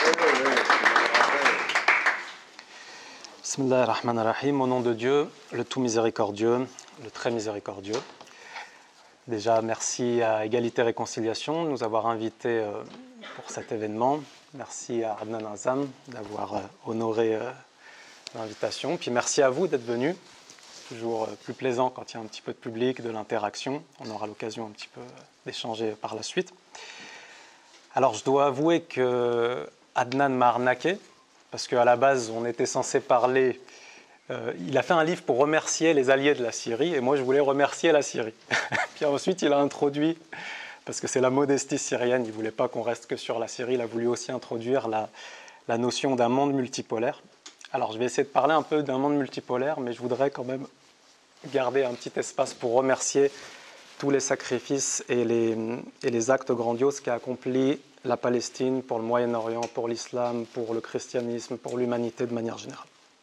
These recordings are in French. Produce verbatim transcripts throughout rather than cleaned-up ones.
Bismillah ar-Rahman ar-Rahim, au nom de Dieu, le tout miséricordieux, le très miséricordieux. Déjà, merci à Égalité Réconciliation de nous avoir invités euh, pour cet événement. Merci à Adnan Azam d'avoir euh, honoré euh, l'invitation. Puis merci à vous d'être venus. C'est toujours euh, plus plaisant quand il y a un petit peu de public, de l'interaction. On aura l'occasion un petit peu euh, d'échanger par la suite. Alors, je dois avouer que Adnan m'a arnaqué, parce qu'à la base, on était censé parler... Euh, il a fait un livre pour remercier les alliés de la Syrie, et moi, je voulais remercier la Syrie. Puis ensuite, il a introduit, parce que c'est la modestie syrienne, il ne voulait pas qu'on reste que sur la Syrie, il a voulu aussi introduire la, la notion d'un monde multipolaire. Alors, je vais essayer de parler un peu d'un monde multipolaire, mais je voudrais quand même garder un petit espace pour remercier tous les sacrifices et les, et les actes grandioses qu'a accompli la Palestine pour le Moyen-Orient, pour l'islam, pour le christianisme, pour l'humanité de manière générale.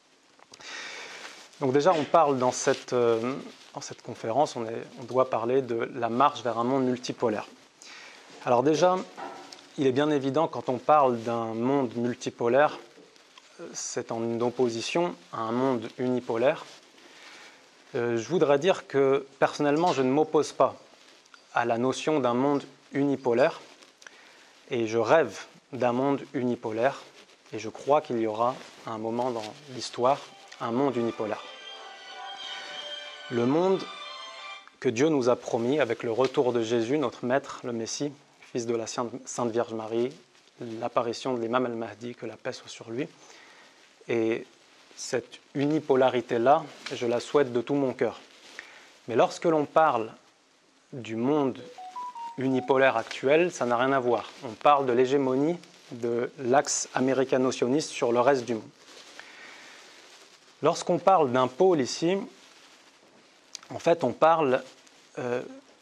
Donc déjà, on parle dans cette, euh, dans cette conférence, on, est, on doit parler de la marche vers un monde multipolaire. Alors déjà, il est bien évident, quand on parle d'un monde multipolaire, c'est en opposition à un monde unipolaire. Euh, je voudrais dire que, personnellement, je ne m'oppose pas à la notion d'un monde unipolaire, et je rêve d'un monde unipolaire, et je crois qu'il y aura un moment dans l'histoire un monde unipolaire. Le monde que Dieu nous a promis avec le retour de Jésus, notre Maître, le Messie, fils de la Sainte Vierge Marie, l'apparition de l'imam al-Mahdi, que la paix soit sur lui. Et cette unipolarité-là, je la souhaite de tout mon cœur. Mais lorsque l'on parle du monde unipolaire actuel, ça n'a rien à voir. On parle de l'hégémonie de l'axe américano-sioniste sur le reste du monde. Lorsqu'on parle d'un pôle ici, en fait, on parle euh,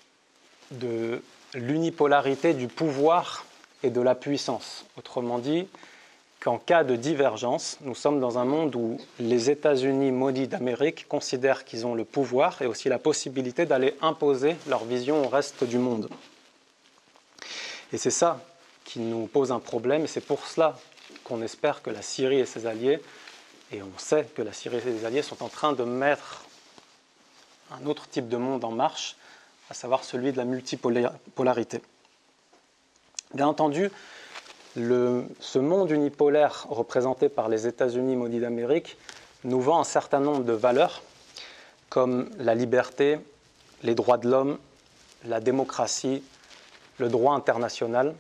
de l'unipolarité du pouvoir et de la puissance. Autrement dit, qu'en cas de divergence, nous sommes dans un monde où les États-Unis maudits d'Amérique considèrent qu'ils ont le pouvoir et aussi la possibilité d'aller imposer leur vision au reste du monde. Et c'est ça qui nous pose un problème, et c'est pour cela qu'on espère que la Syrie et ses alliés, et on sait que la Syrie et ses alliés sont en train de mettre un autre type de monde en marche, à savoir celui de la multipolarité. Bien entendu, le, ce monde unipolaire représenté par les États-Unis maudits d'Amérique nous vend un certain nombre de valeurs, comme la liberté, les droits de l'homme, la démocratie, le droit international.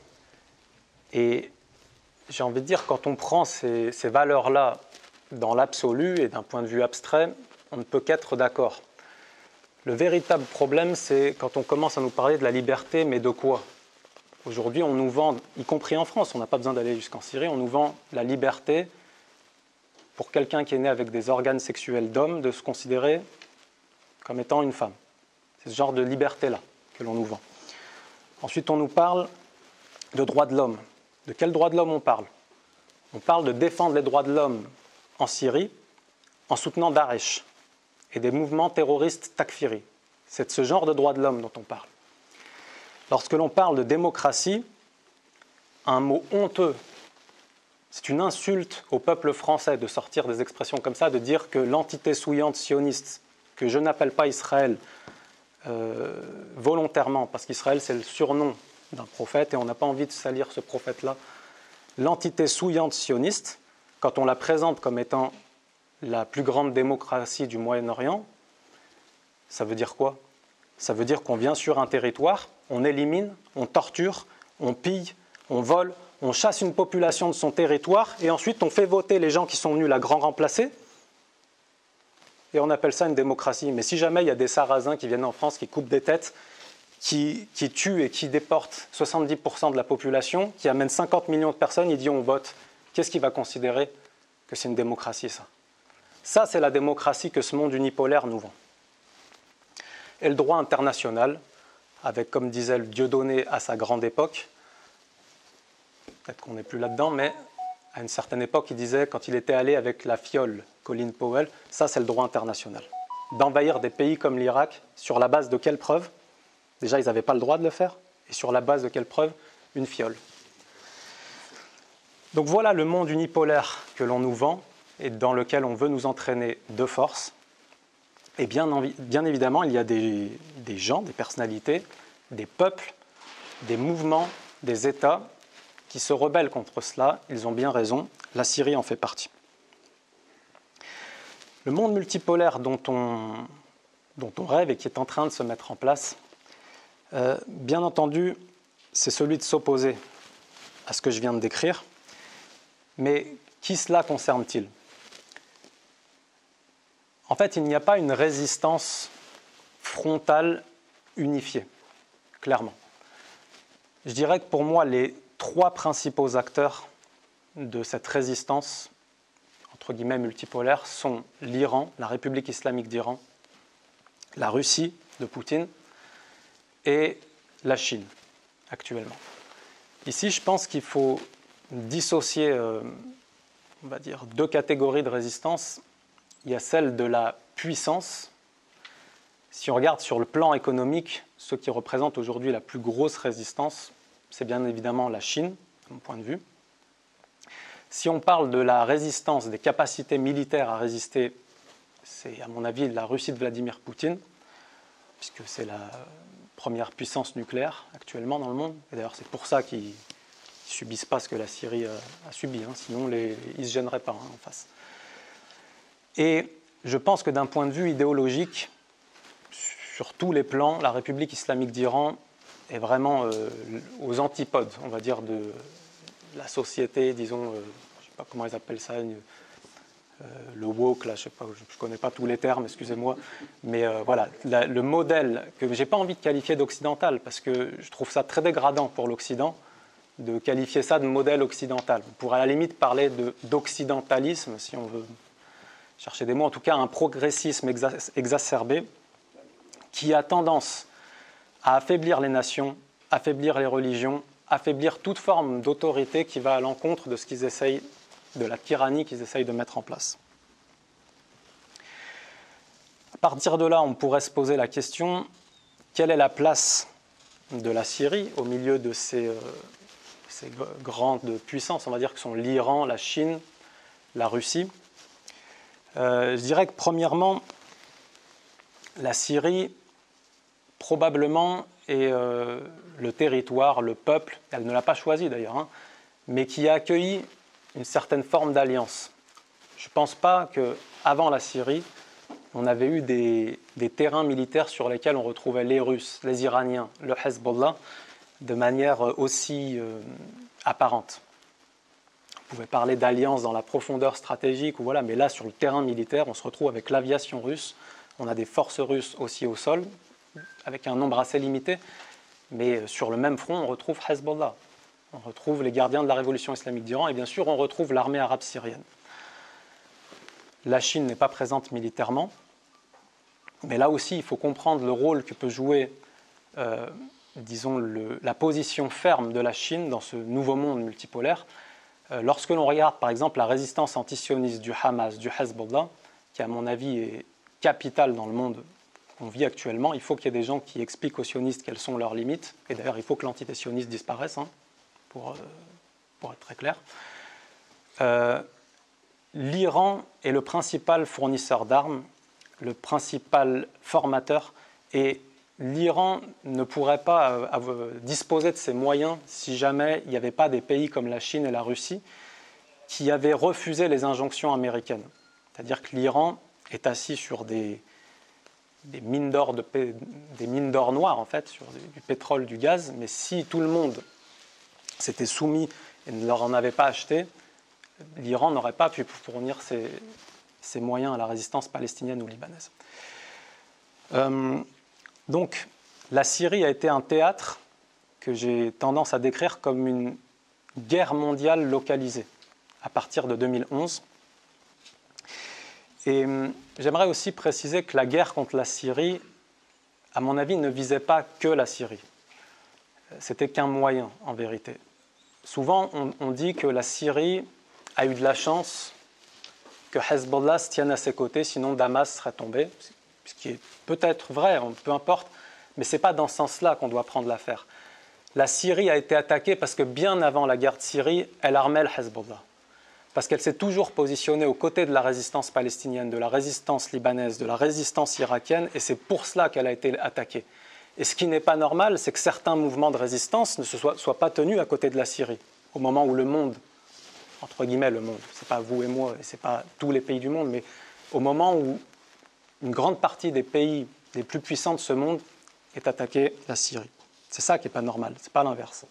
Et j'ai envie de dire, quand on prend ces, ces valeurs-là dans l'absolu et d'un point de vue abstrait, on ne peut qu'être d'accord. Le véritable problème, c'est quand on commence à nous parler de la liberté, mais de quoi ? Aujourd'hui, on nous vend, y compris en France, on n'a pas besoin d'aller jusqu'en Syrie, on nous vend la liberté pour quelqu'un qui est né avec des organes sexuels d'homme, de se considérer comme étant une femme. C'est ce genre de liberté-là que l'on nous vend. Ensuite, on nous parle de droits de l'homme. De quel droit de l'homme on parle ? On parle de défendre les droits de l'homme en Syrie en soutenant Daesh et des mouvements terroristes takfiri. C'est de ce genre de droits de l'homme dont on parle. Lorsque l'on parle de démocratie, un mot honteux, c'est une insulte au peuple français de sortir des expressions comme ça, de dire que l'entité souillante sioniste, que je n'appelle pas Israël euh, volontairement, parce qu'Israël c'est le surnom d'un prophète et on n'a pas envie de salir ce prophète-là, l'entité souillante sioniste, quand on la présente comme étant la plus grande démocratie du Moyen-Orient, ça veut dire quoi ? Ça veut dire qu'on vient sur un territoire, on élimine, on torture, on pille, on vole, on chasse une population de son territoire et ensuite on fait voter les gens qui sont venus la grand remplacer et on appelle ça une démocratie. Mais si jamais il y a des Sarrasins qui viennent en France, qui coupent des têtes, qui, qui tuent et qui déportent soixante-dix pour cent de la population, qui amènent cinquante millions de personnes, il dit on vote, qu'est-ce qu'il va considérer que c'est une démocratie ça ? Ça, c'est la démocratie que ce monde unipolaire nous vend. Et le droit international, avec, comme disait le Dieudonné à sa grande époque, peut-être qu'on n'est plus là-dedans, mais à une certaine époque, il disait, quand il était allé avec la fiole, Colin Powell, ça c'est le droit international. D'envahir des pays comme l'Irak, sur la base de quelle preuve ? Déjà, ils n'avaient pas le droit de le faire, et sur la base de quelle preuve ? Une fiole. Donc voilà le monde unipolaire que l'on nous vend et dans lequel on veut nous entraîner de force. Et bien, bien évidemment, il y a des, des gens, des personnalités, des peuples, des mouvements, des États qui se rebellent contre cela. Ils ont bien raison, la Syrie en fait partie. Le monde multipolaire dont on, dont on rêve et qui est en train de se mettre en place, euh, bien entendu, c'est celui de s'opposer à ce que je viens de décrire. Mais qui cela concerne-t-il ? En fait, il n'y a pas une résistance frontale unifiée, clairement. Je dirais que pour moi, les trois principaux acteurs de cette résistance, entre guillemets multipolaire, sont l'Iran, la République islamique d'Iran, la Russie de Poutine et la Chine, actuellement. Ici, je pense qu'il faut dissocier, euh, on va dire, deux catégories de résistance. Il y a celle de la puissance. Si on regarde sur le plan économique, ceux qui représentent aujourd'hui la plus grosse résistance, c'est bien évidemment la Chine, de mon point de vue. Si on parle de la résistance, des capacités militaires à résister, c'est à mon avis la Russie de Vladimir Poutine, puisque c'est la première puissance nucléaire actuellement dans le monde. Et d'ailleurs, c'est pour ça qu'ils ne subissent pas ce que la Syrie a subi, hein, sinon les, ils ne se gêneraient pas hein, en face. Et je pense que d'un point de vue idéologique, sur tous les plans, la République islamique d'Iran est vraiment euh, aux antipodes, on va dire, de la société, disons, euh, je ne sais pas comment ils appellent ça, une, euh, le woke, là, je ne connais pas tous les termes, excusez-moi, mais euh, voilà, la, le modèle que je n'ai pas envie de qualifier d'occidental, parce que je trouve ça très dégradant pour l'Occident, de qualifier ça de modèle occidental. On pourrait à la limite parler de, d'occidentalisme, si on veut chercher des mots, en tout cas un progressisme exa- exacerbé qui a tendance à affaiblir les nations, affaiblir les religions, affaiblir toute forme d'autorité qui va à l'encontre de ce qu'ils essayent, de la tyrannie qu'ils essayent de mettre en place. À partir de là, on pourrait se poser la question, quelle est la place de la Syrie au milieu de ces, euh, ces grandes puissances, on va dire que sont l'Iran, la Chine, la Russie. Euh, je dirais que premièrement, la Syrie, probablement, est euh, le territoire, le peuple, elle ne l'a pas choisi d'ailleurs, hein, mais qui a accueilli une certaine forme d'alliance. Je ne pense pas qu'avant la Syrie, on avait eu des, des terrains militaires sur lesquels on retrouvait les Russes, les Iraniens, le Hezbollah, de manière aussi euh, apparente. On pouvait parler d'alliance dans la profondeur stratégique, ou voilà, mais là, sur le terrain militaire, on se retrouve avec l'aviation russe. On a des forces russes aussi au sol, avec un nombre assez limité, mais sur le même front, on retrouve Hezbollah. On retrouve les gardiens de la révolution islamique d'Iran, et bien sûr, on retrouve l'armée arabe syrienne. La Chine n'est pas présente militairement, mais là aussi, il faut comprendre le rôle que peut jouer, euh, disons, le, la position ferme de la Chine dans ce nouveau monde multipolaire. Lorsque l'on regarde par exemple la résistance antisioniste du Hamas, du Hezbollah, qui à mon avis est capitale dans le monde qu'on vit actuellement, il faut qu'il y ait des gens qui expliquent aux sionistes quelles sont leurs limites, et d'ailleurs il faut que l'entité sioniste disparaisse, hein, pour, euh, pour être très clair. Euh, L'Iran est le principal fournisseur d'armes, le principal formateur, et l'Iran ne pourrait pas euh, disposer de ces moyens si jamais il n'y avait pas des pays comme la Chine et la Russie qui avaient refusé les injonctions américaines. C'est-à-dire que l'Iran est assis sur des, des mines d'or de, des mines d'or noires, en fait, sur du, du pétrole, du gaz, mais si tout le monde s'était soumis et ne leur en avait pas acheté, l'Iran n'aurait pas pu fournir ces, ces moyens à la résistance palestinienne ou libanaise. Euh, Donc, la Syrie a été un théâtre que j'ai tendance à décrire comme une guerre mondiale localisée à partir de deux mille onze. Et j'aimerais aussi préciser que la guerre contre la Syrie, à mon avis, ne visait pas que la Syrie. C'était qu'un moyen, en vérité. Souvent, on, on dit que la Syrie a eu de la chance que Hezbollah se tienne à ses côtés, sinon Damas serait tombé, ce qui est peut-être vrai, peu importe, mais ce n'est pas dans ce sens-là qu'on doit prendre l'affaire. La Syrie a été attaquée parce que bien avant la guerre de Syrie, elle armait le Hezbollah. Parce qu'elle s'est toujours positionnée aux côtés de la résistance palestinienne, de la résistance libanaise, de la résistance irakienne, et c'est pour cela qu'elle a été attaquée. Et ce qui n'est pas normal, c'est que certains mouvements de résistance ne se soient, soient pas tenus à côté de la Syrie, au moment où le monde, entre guillemets le monde, ce n'est pas vous et moi, et ce n'est pas tous les pays du monde, mais au moment où une grande partie des pays les plus puissants de ce monde est attaqué la Syrie. C'est ça qui n'est pas normal, ce n'est pas l'inverse.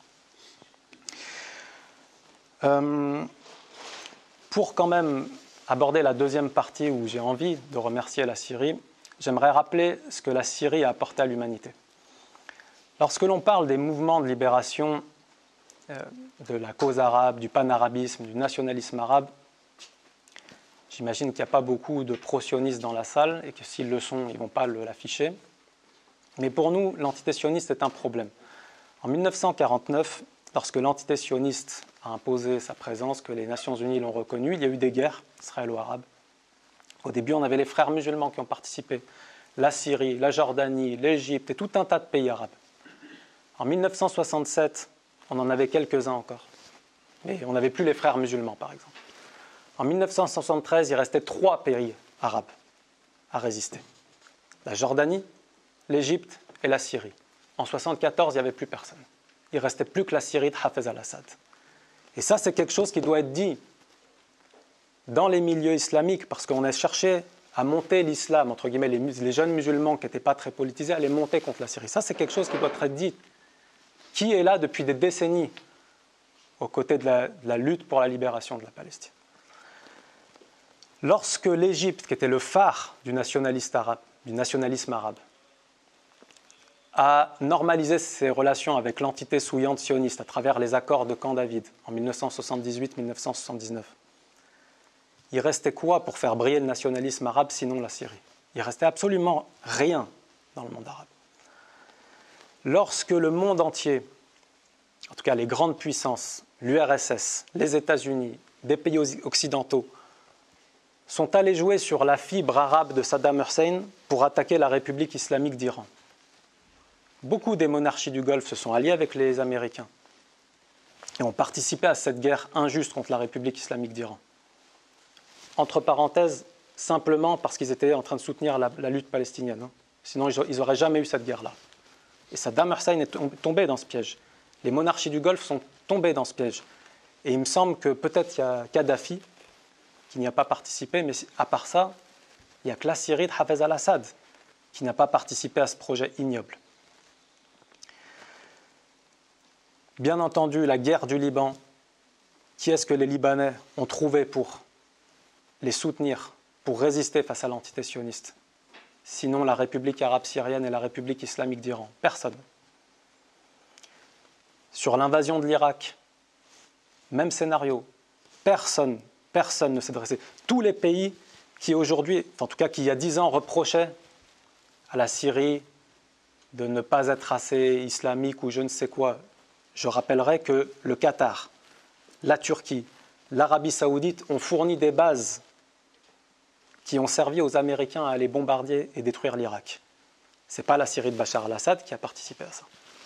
Euh, pour quand même aborder la deuxième partie où j'ai envie de remercier la Syrie, j'aimerais rappeler ce que la Syrie a apporté à l'humanité. Lorsque l'on parle des mouvements de libération euh, de la cause arabe, du panarabisme, du nationalisme arabe, j'imagine qu'il n'y a pas beaucoup de pro-sionistes dans la salle et que s'ils le sont, ils ne vont pas l'afficher. Mais pour nous, l'entité sioniste est un problème. En mille neuf cent quarante-neuf, lorsque l'entité sioniste a imposé sa présence, que les Nations Unies l'ont reconnu, il y a eu des guerres israélo-arabes. Au début, on avait les frères musulmans qui ont participé, la Syrie, la Jordanie, l'Égypte et tout un tas de pays arabes. En mille neuf cent soixante-sept, on en avait quelques-uns encore. Mais on n'avait plus les frères musulmans, par exemple. En mille neuf cent soixante-treize, il restait trois pays arabes à résister. La Jordanie, l'Égypte et la Syrie. En mille neuf cent soixante-quatorze, il n'y avait plus personne. Il ne restait plus que la Syrie de Hafez al-Assad. Et ça, c'est quelque chose qui doit être dit dans les milieux islamiques, parce qu'on a cherché à monter l'islam, entre guillemets, les, les jeunes musulmans qui n'étaient pas très politisés, à les monter contre la Syrie. Ça, c'est quelque chose qui doit être dit. Qui est là depuis des décennies aux côtés de la, de la lutte pour la libération de la Palestine? Lorsque l'Égypte, qui était le phare du, nationaliste arabe, du nationalisme arabe, a normalisé ses relations avec l'entité souillante sioniste à travers les accords de Camp David en mille neuf cent soixante-dix-huit mille neuf cent soixante-dix-neuf, il restait quoi pour faire briller le nationalisme arabe sinon la Syrie? Il restait absolument rien dans le monde arabe. Lorsque le monde entier, en tout cas les grandes puissances, l'U R S S, les États-Unis, des pays occidentaux, sont allés jouer sur la fibre arabe de Saddam Hussein pour attaquer la République islamique d'Iran. Beaucoup des monarchies du Golfe se sont alliées avec les Américains et ont participé à cette guerre injuste contre la République islamique d'Iran. Entre parenthèses, simplement parce qu'ils étaient en train de soutenir la, la lutte palestinienne. Hein. Sinon, ils n'auraient jamais eu cette guerre-là. Et Saddam Hussein est tombé dans ce piège. Les monarchies du Golfe sont tombées dans ce piège. Et il me semble que peut-être il y a Kadhafi qui n'y a pas participé, mais à part ça, il n'y a que la Syrie de Hafez al-Assad qui n'a pas participé à ce projet ignoble. Bien entendu, la guerre du Liban, qui est-ce que les Libanais ont trouvé pour les soutenir, pour résister face à l'entité sioniste? Sinon la République arabe syrienne et la République islamique d'Iran. Personne. Sur l'invasion de l'Irak, même scénario. Personne, personne ne s'est dressé. Tous les pays qui aujourd'hui, en tout cas qui il y a dix ans, reprochaient à la Syrie de ne pas être assez islamique ou je ne sais quoi. Je rappellerai que le Qatar, la Turquie, l'Arabie saoudite ont fourni des bases qui ont servi aux Américains à aller bombarder et détruire l'Irak. Ce n'est pas la Syrie de Bachar al-Assad qui a participé à ça.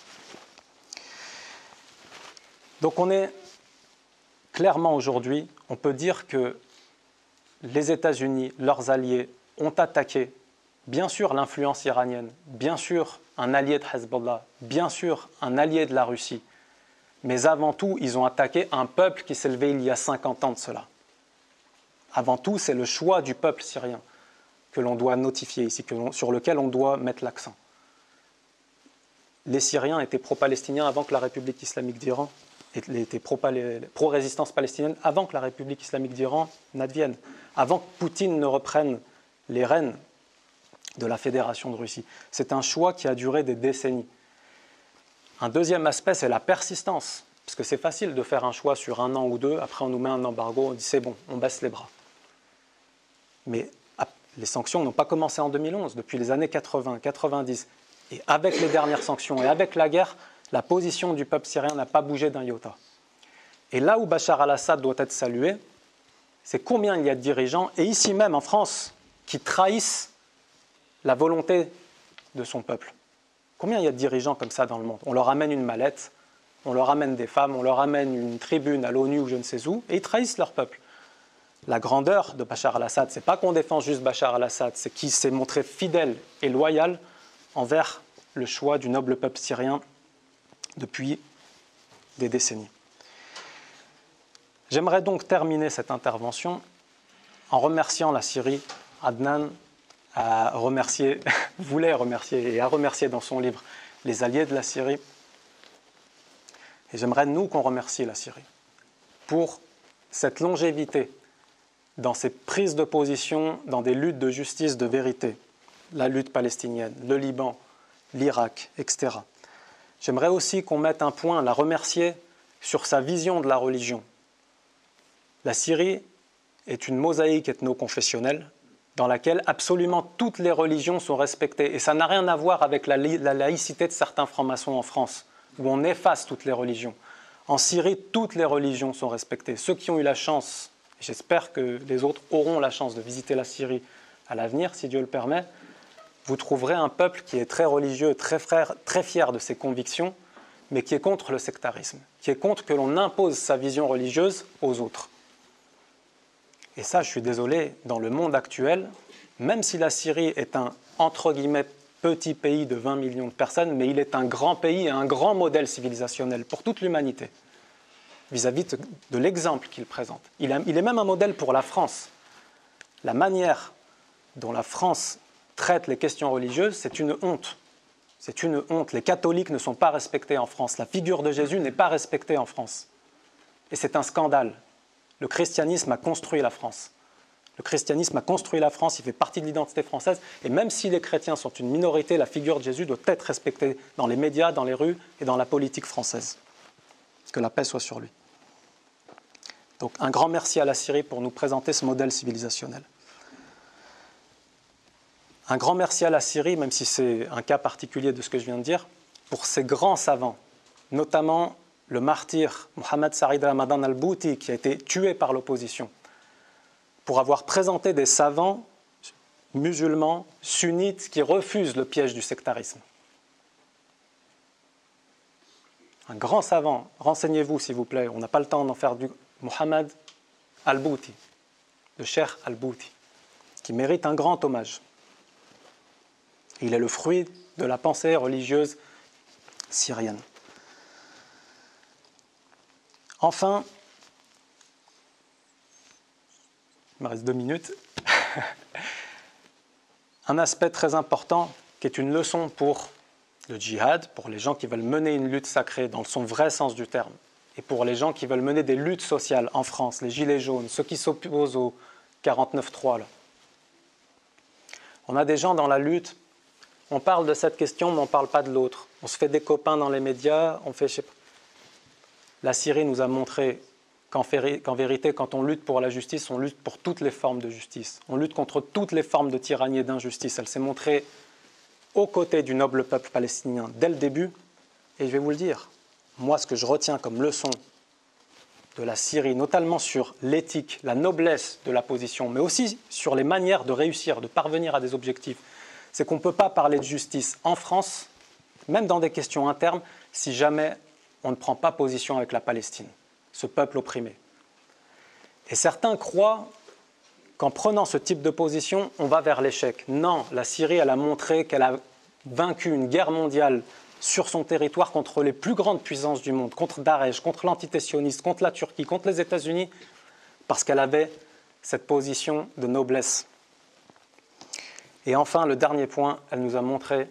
Donc on est clairement aujourd'hui, on peut dire que les États-Unis, leurs alliés, ont attaqué, bien sûr, l'influence iranienne, bien sûr, un allié de Hezbollah, bien sûr, un allié de la Russie, mais avant tout, ils ont attaqué un peuple qui s'est levé il y a cinquante ans de cela. Avant tout, c'est le choix du peuple syrien que l'on doit notifier ici, que l'on, sur lequel on doit mettre l'accent. Les Syriens étaient pro-palestiniens avant que la République islamique d'Iran étaient pro-résistance palestinienne avant que la République islamique d'Iran n'advienne, avant que Poutine ne reprenne les rênes de la Fédération de Russie. C'est un choix qui a duré des décennies. Un deuxième aspect, c'est la persistance, parce que c'est facile de faire un choix sur un an ou deux, après on nous met un embargo, on dit c'est bon, on baisse les bras. Mais les sanctions n'ont pas commencé en deux mille onze, depuis les années quatre-vingts, quatre-vingt-dix. Et avec les dernières sanctions et avec la guerre, la position du peuple syrien n'a pas bougé d'un iota. Et là où Bachar al-Assad doit être salué, c'est combien il y a de dirigeants, et ici même en France, qui trahissent la volonté de son peuple. Combien il y a de dirigeants comme ça dans le monde? On leur amène une mallette, on leur amène des femmes, on leur amène une tribune à l'ONU ou je ne sais où, et ils trahissent leur peuple. La grandeur de Bachar al-Assad, ce n'est pas qu'on défend juste Bachar al-Assad, c'est qu'il s'est montré fidèle et loyal envers le choix du noble peuple syrien depuis des décennies. J'aimerais donc terminer cette intervention en remerciant la Syrie. Adnan a remercié, voulait remercier et a remercié dans son livre les alliés de la Syrie. Et j'aimerais, nous, qu'on remercie la Syrie pour cette longévité dans ses prises de position, dans des luttes de justice, de vérité, la lutte palestinienne, le Liban, l'Irak, et cetera. J'aimerais aussi qu'on mette un point, la remercier sur sa vision de la religion. La Syrie est une mosaïque ethno-confessionnelle dans laquelle absolument toutes les religions sont respectées. Et ça n'a rien à voir avec la, la laïcité de certains francs-maçons en France, où on efface toutes les religions. En Syrie, toutes les religions sont respectées. Ceux qui ont eu la chance, j'espère que les autres auront la chance de visiter la Syrie à l'avenir, si Dieu le permet, vous trouverez un peuple qui est très religieux, très, frère, très fier de ses convictions, mais qui est contre le sectarisme, qui est contre que l'on impose sa vision religieuse aux autres. Et ça, je suis désolé, dans le monde actuel, même si la Syrie est un, entre guillemets, petit pays de vingt millions de personnes, mais il est un grand pays et un grand modèle civilisationnel pour toute l'humanité, vis-à-vis de, de l'exemple qu'il présente. Il, a, il est même un modèle pour la France. La manière dont la France traite les questions religieuses, c'est une honte. C'est une honte. Les catholiques ne sont pas respectés en France. La figure de Jésus n'est pas respectée en France. Et c'est un scandale. Le christianisme a construit la France. Le christianisme a construit la France, il fait partie de l'identité française. Et même si les chrétiens sont une minorité, la figure de Jésus doit être respectée dans les médias, dans les rues et dans la politique française. Que la paix soit sur lui. Donc un grand merci à la Syrie pour nous présenter ce modèle civilisationnel. Un grand merci à la Syrie, même si c'est un cas particulier de ce que je viens de dire, pour ses grands savants, notamment le martyr Mohamed Saïd Ramadan al-Bouti, qui a été tué par l'opposition, pour avoir présenté des savants musulmans, sunnites, qui refusent le piège du sectarisme. Un grand savant, renseignez-vous s'il vous plaît, on n'a pas le temps d'en faire du... Mohamed al-Bouti, le cheikh al-Bouti, qui mérite un grand hommage. Il est le fruit de la pensée religieuse syrienne. Enfin, il me reste deux minutes, un aspect très important qui est une leçon pour le djihad, pour les gens qui veulent mener une lutte sacrée dans son vrai sens du terme, et pour les gens qui veulent mener des luttes sociales en France, les gilets jaunes, ceux qui s'opposent au quarante-neuf trois. Là. On a des gens dans la lutte, on parle de cette question, mais on ne parle pas de l'autre. On se fait des copains dans les médias, on fait... Je sais pas. La Syrie nous a montré qu'en, qu'en vérité, quand on lutte pour la justice, on lutte pour toutes les formes de justice. On lutte contre toutes les formes de tyrannie et d'injustice. Elle s'est montrée aux côtés du noble peuple palestinien dès le début. Et je vais vous le dire, moi, ce que je retiens comme leçon de la Syrie, notamment sur l'éthique, la noblesse de la position, mais aussi sur les manières de réussir, de parvenir à des objectifs, c'est qu'on ne peut pas parler de justice en France, même dans des questions internes, si jamais on ne prend pas position avec la Palestine, ce peuple opprimé. Et certains croient qu'en prenant ce type de position, on va vers l'échec. Non, la Syrie, elle a montré qu'elle a vaincu une guerre mondiale sur son territoire contre les plus grandes puissances du monde, contre Daesh, contre l'antité-sioniste, contre la Turquie, contre les États-Unis, parce qu'elle avait cette position de noblesse. Et enfin, le dernier point, elle nous a montré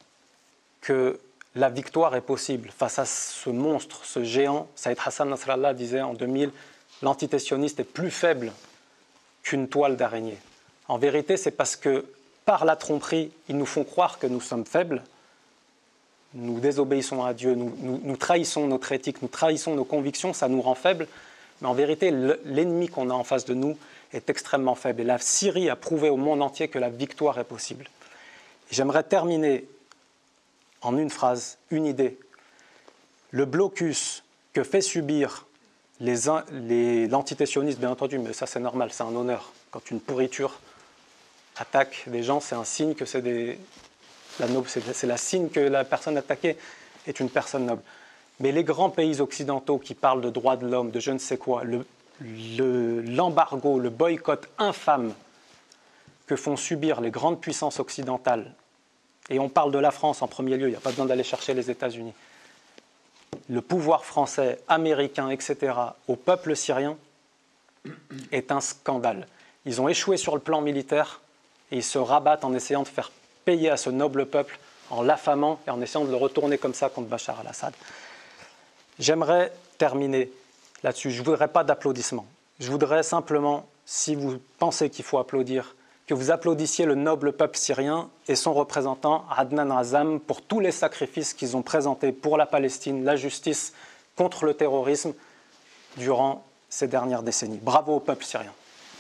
que la victoire est possible face à ce monstre, ce géant. Saïd Hassan Nasrallah disait en deux mille, l'antité-sioniste est plus faible qu'une toile d'araignée. En vérité, c'est parce que par la tromperie, ils nous font croire que nous sommes faibles, nous désobéissons à Dieu, nous, nous, nous trahissons notre éthique, nous trahissons nos convictions, ça nous rend faibles. Mais en vérité, l'ennemi qu'on a en face de nous est extrêmement faible. Et la Syrie a prouvé au monde entier que la victoire est possible. Et j'aimerais terminer en une phrase, une idée. Le blocus que fait subir les, les, l'entité sioniste, bien entendu, mais ça c'est normal, c'est un honneur. Quand une pourriture attaque des gens, c'est un signe que c'est des... La noble, c'est, c'est la signe que la personne attaquée est une personne noble. Mais les grands pays occidentaux qui parlent de droits de l'homme, de je ne sais quoi, le, le, l'embargo, le boycott infâme que font subir les grandes puissances occidentales, et on parle de la France en premier lieu, il n'y a pas besoin d'aller chercher les États-Unis, le pouvoir français, américain, et cetera, au peuple syrien est un scandale. Ils ont échoué sur le plan militaire et ils se rabattent en essayant de faire payer à ce noble peuple, en l'affamant et en essayant de le retourner comme ça contre Bachar al-Assad. J'aimerais terminer là-dessus. Je ne voudrais pas d'applaudissements. Je voudrais simplement, si vous pensez qu'il faut applaudir, que vous applaudissiez le noble peuple syrien et son représentant, Adnan Razam, pour tous les sacrifices qu'ils ont présentés pour la Palestine, la justice, contre le terrorisme, durant ces dernières décennies. Bravo au peuple syrien.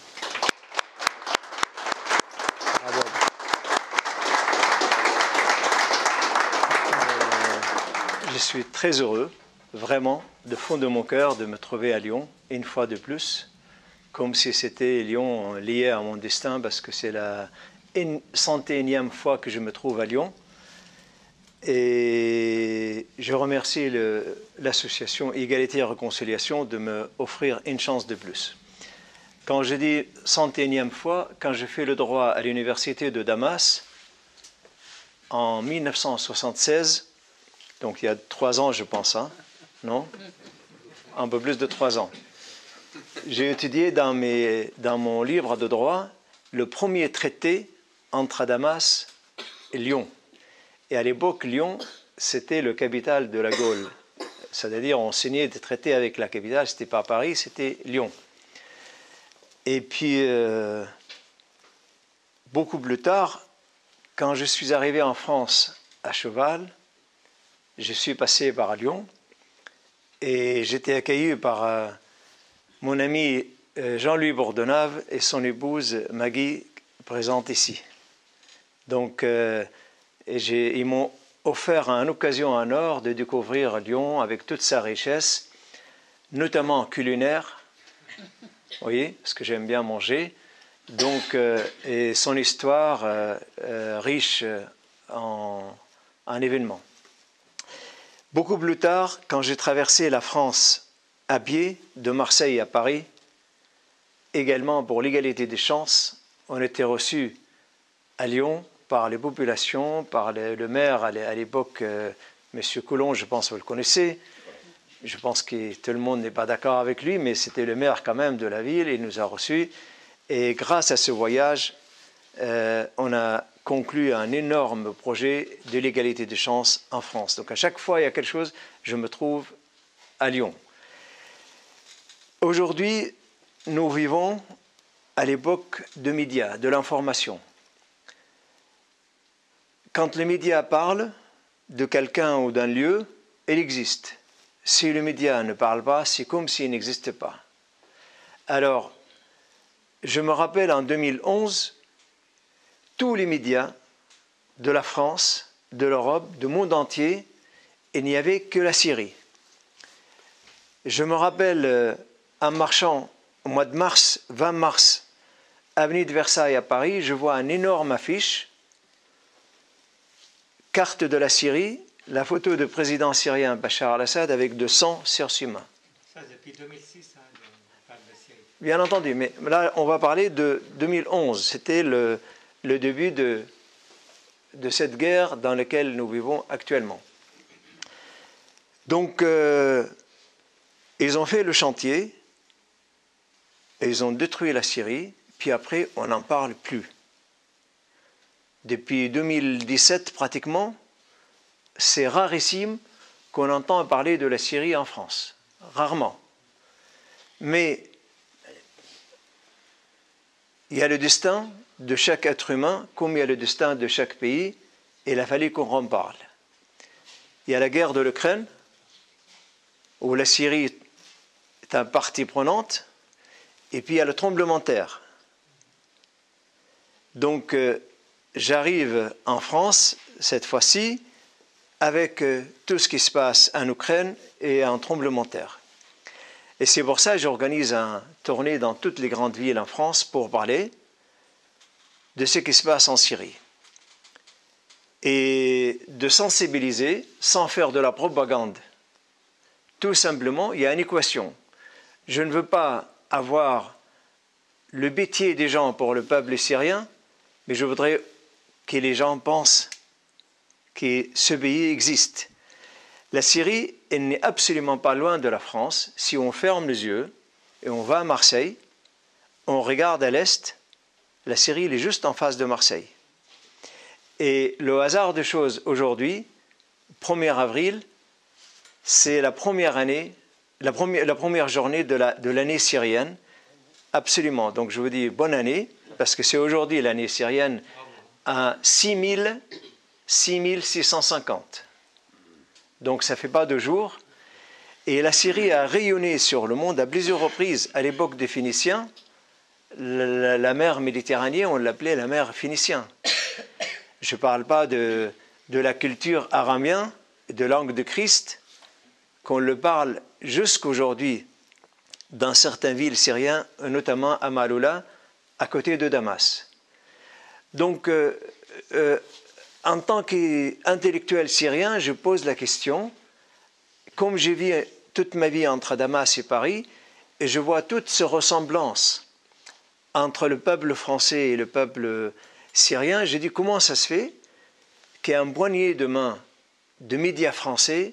Bravo. Je suis très heureux, vraiment, de fond de mon cœur, de me trouver à Lyon, une fois de plus, comme si c'était Lyon lié à mon destin, parce que c'est la cent et unième fois que je me trouve à Lyon. Et je remercie l'association Égalité et Réconciliation de me offrir une chance de plus. Quand je dis cent et unième fois, quand j'ai fait le droit à l'université de Damas, en mille neuf cent soixante-seize, donc il y a trois ans je pense, hein, non? Un peu plus de trois ans. J'ai étudié dans, mes, dans mon livre de droit le premier traité entre Damas et Lyon. Et à l'époque, Lyon, c'était le capitale de la Gaule. C'est-à-dire, on signait des traités avec la capitale, c'était pas Paris, c'était Lyon. Et puis, euh, beaucoup plus tard, quand je suis arrivé en France à cheval, je suis passé par Lyon et j'étais accueilli par euh, mon ami euh, Jean-Louis Bordenave et son épouse Maggie, présente ici. Donc, euh, et ils m'ont offert une occasion en or de découvrir Lyon avec toute sa richesse, notamment culinaire, vous voyez, parce que j'aime bien manger, donc, euh, et son histoire euh, euh, riche en, en événements. Beaucoup plus tard, quand j'ai traversé la France à pied, de Marseille à Paris, également pour l'égalité des chances, on était reçus à Lyon par les populations, par le, le maire à l'époque, euh, M. Coulon, je pense que vous le connaissez. Je pense que tout le monde n'est pas d'accord avec lui, mais c'était le maire quand même de la ville, il nous a reçus. Et grâce à ce voyage, euh, on a conclu un énorme projet de l'égalité des chances en France. Donc à chaque fois il y a quelque chose, je me trouve à Lyon. Aujourd'hui, nous vivons à l'époque de médias, de l'information. Quand les médias parlent de quelqu'un ou d'un lieu, il existe. Si le média ne parle pas, c'est comme s'il n'existait pas. Alors, je me rappelle en deux mille onze, tous les médias de la France, de l'Europe, du monde entier, il n'y avait que la Syrie. Je me rappelle, euh, en marchant au mois de mars, vingt mars, avenue de Versailles à Paris, je vois une énorme affiche, carte de la Syrie, la photo du président syrien Bachar al-Assad avec de sang sur ses mains. Ça, depuis deux mille six, hein, on parle de Syrie. Bien entendu, mais là, on va parler de deux mille onze. C'était le, le début de, de cette guerre dans laquelle nous vivons actuellement. Donc, euh, ils ont fait le chantier, et ils ont détruit la Syrie, puis après, on n'en parle plus. Depuis deux mille dix-sept, pratiquement, c'est rarissime qu'on entend parler de la Syrie en France. Rarement. Mais il y a le destin de chaque être humain, comme il y a le destin de chaque pays, et il a fallu qu'on en parle. Il y a la guerre de l'Ukraine, où la Syrie est un partie prenante, et puis il y a le tremblement de terre. Donc, euh, j'arrive en France, cette fois-ci, avec euh, tout ce qui se passe en Ukraine et un tremblement de terre. Et c'est pour ça que j'organise une tournée dans toutes les grandes villes en France pour parler de ce qui se passe en Syrie. Et de sensibiliser, sans faire de la propagande, tout simplement, il y a une équation. Je ne veux pas avoir le bêtier des gens pour le peuple syrien, mais je voudrais que les gens pensent que ce pays existe. La Syrie, elle n'est absolument pas loin de la France. Si on ferme les yeux et on va à Marseille, on regarde à l'est, la Syrie elle est juste en face de Marseille. Et le hasard des choses aujourd'hui, premier avril, c'est la première année, la première, la première journée de la, de l'année syrienne. Absolument. Donc je vous dis bonne année, parce que c'est aujourd'hui l'année syrienne à six mille six cent cinquante. Donc ça ne fait pas deux jours. Et la Syrie a rayonné sur le monde à plusieurs reprises. À l'époque des Phéniciens, la, la mer Méditerranée, on l'appelait la mer phénicienne. Je ne parle pas de, de la culture araméenne, de langue de Christ, qu'on le parle jusqu'aujourd'hui dans certaines villes syriennes, notamment à Maloula, à côté de Damas. Donc, euh, euh, en tant qu'intellectuel syrien, je pose la question, comme j'ai vécu toute ma vie entre Damas et Paris, et je vois toutes ces ressemblances entre le peuple français et le peuple syrien, j'ai dit comment ça se fait qu'un poignet de main de médias français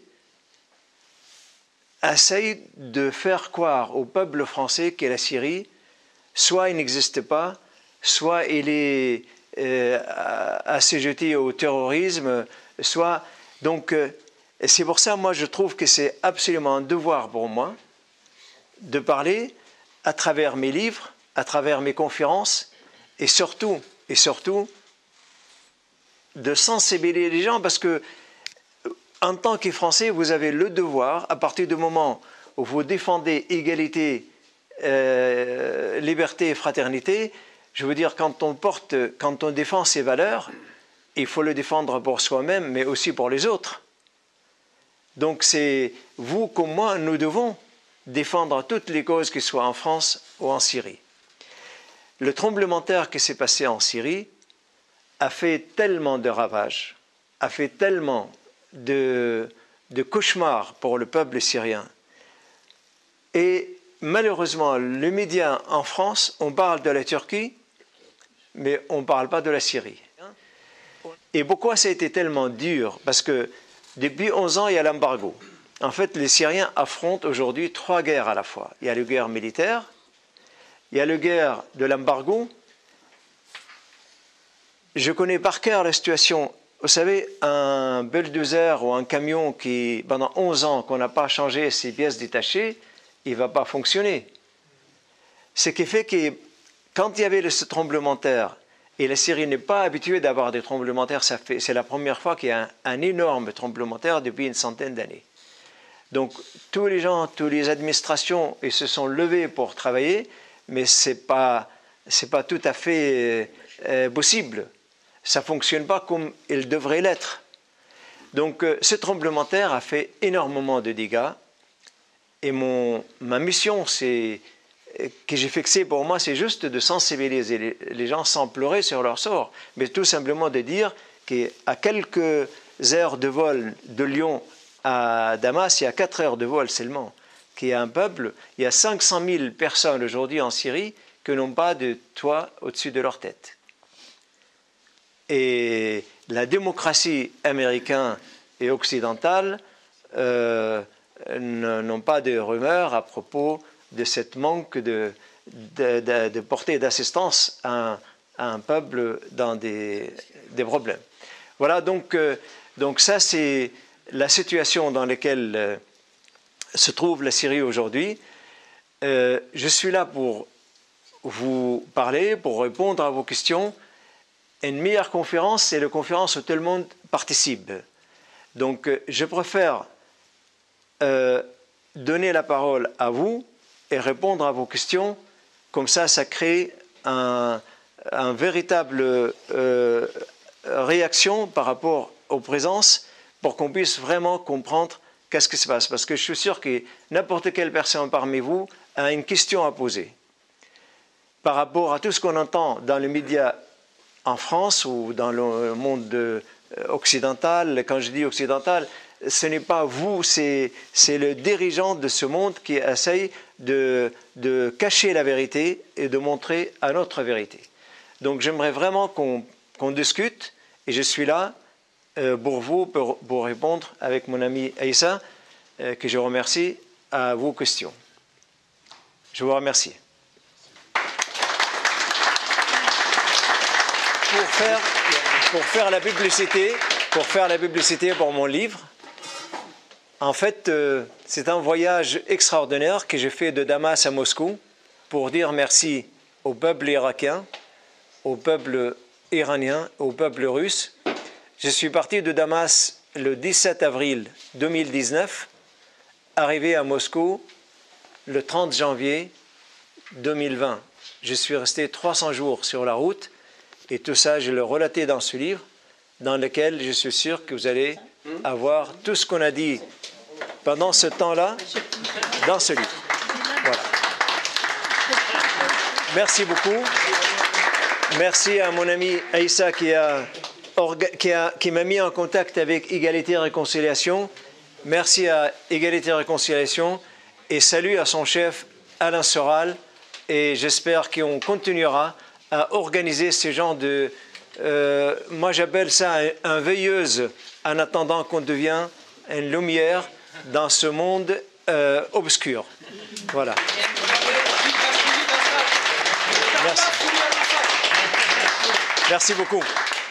essaye de faire croire au peuple français que la Syrie, soit il n'existe pas, soit il est euh, assujetti au terrorisme, soit... Donc, euh, c'est pour ça, moi, je trouve que c'est absolument un devoir pour moi de parler à travers mes livres, à travers mes conférences, et surtout, et surtout, de sensibiliser les gens, parce que en tant que Français, vous avez le devoir, à partir du moment où vous défendez égalité, euh, liberté et fraternité, je veux dire, quand on porte, quand on défend ces valeurs, il faut le défendre pour soi-même, mais aussi pour les autres. Donc c'est vous comme moi, nous devons défendre toutes les causes, qu'elles soient en France ou en Syrie. Le tremblement de terre qui s'est passé en Syrie a fait tellement de ravages, a fait tellement de, de cauchemars pour le peuple syrien. Et malheureusement, les médias en France, on parle de la Turquie, mais on ne parle pas de la Syrie. Et pourquoi ça a été tellement dur? Parce que depuis onze ans, il y a l'embargo. En fait, les Syriens affrontent aujourd'hui trois guerres à la fois. Il y a la guerre militaire, il y a la guerre de l'embargo. Je connais par cœur la situation. Vous savez, un bulldozer ou un camion qui, pendant onze ans, qu'on n'a pas changé ses pièces détachées, il ne va pas fonctionner. Ce qui fait que quand il y avait ce tremblement de terre, et la Syrie n'est pas habituée d'avoir des tremblements de terre, c'est la première fois qu'il y a un, un énorme tremblement de terre depuis une centaine d'années. Donc tous les gens, toutes les administrations, ils se sont levés pour travailler, mais ce n'est pas, c'est pas tout à fait euh, possible. Ça ne fonctionne pas comme il devrait l'être. Donc euh, ce tremblement de terre a fait énormément de dégâts. Et mon, ma mission, c'est, que j'ai fixée pour moi, c'est juste de sensibiliser les, les gens sans pleurer sur leur sort, mais tout simplement de dire qu'à quelques heures de vol de Lyon à Damas, il y a quatre heures de vol seulement, qu'il y a un peuple, il y a cinq cent mille personnes aujourd'hui en Syrie qui n'ont pas de toit au-dessus de leur tête. Et la démocratie américaine et occidentale euh, n'ont pas de rumeurs à propos de cette manque de, de, de, de portée d'assistance à, à un peuple dans des, des problèmes. Voilà, donc, euh, donc ça c'est la situation dans laquelle euh, se trouve la Syrie aujourd'hui. Euh, je suis là pour vous parler, pour répondre à vos questions. Une meilleure conférence, c'est la conférence où tout le monde participe. Donc euh, je préfère euh, donner la parole à vous et répondre à vos questions. Comme ça, ça crée un, un véritable euh, réaction par rapport aux présences pour qu'on puisse vraiment comprendre qu'est-ce qui se passe. Parce que je suis sûr que n'importe quelle personne parmi vous a une question à poser par rapport à tout ce qu'on entend dans les médias en France ou dans le monde occidental. Quand je dis occidental, ce n'est pas vous, c'est le dirigeant de ce monde qui essaye de, de cacher la vérité et de montrer à notre vérité. Donc j'aimerais vraiment qu'on qu'on discute et je suis là euh, pour vous, pour, pour répondre avec mon ami Aïssa, euh, que je remercie, à vos questions. Je vous remercie. Pour faire, pour faire la publicité, pour faire la publicité pour mon livre, en fait, euh, c'est un voyage extraordinaire que j'ai fait de Damas à Moscou pour dire merci au peuple irakien, au peuple iranien, au peuple russe. Je suis parti de Damas le dix-sept avril deux mille dix-neuf, arrivé à Moscou le trente janvier deux mille vingt. Je suis resté trois cents jours sur la route et tout ça, je l'ai relaté dans ce livre, dans lequel je suis sûr que vous allez avoir tout ce qu'on a dit pendant ce temps-là dans ce livre. Voilà. Merci beaucoup. Merci à mon ami Aïssa qui a, qui a, qui m'a mis en contact avec Égalité et Réconciliation. Merci à Égalité et Réconciliation et salut à son chef Alain Soral. Et j'espère qu'on continuera à organiser ce genre de... Euh, moi j'appelle ça un, un veilleuse en attendant qu'on devienne une lumière dans ce monde euh, obscur. Voilà. Merci. Merci beaucoup.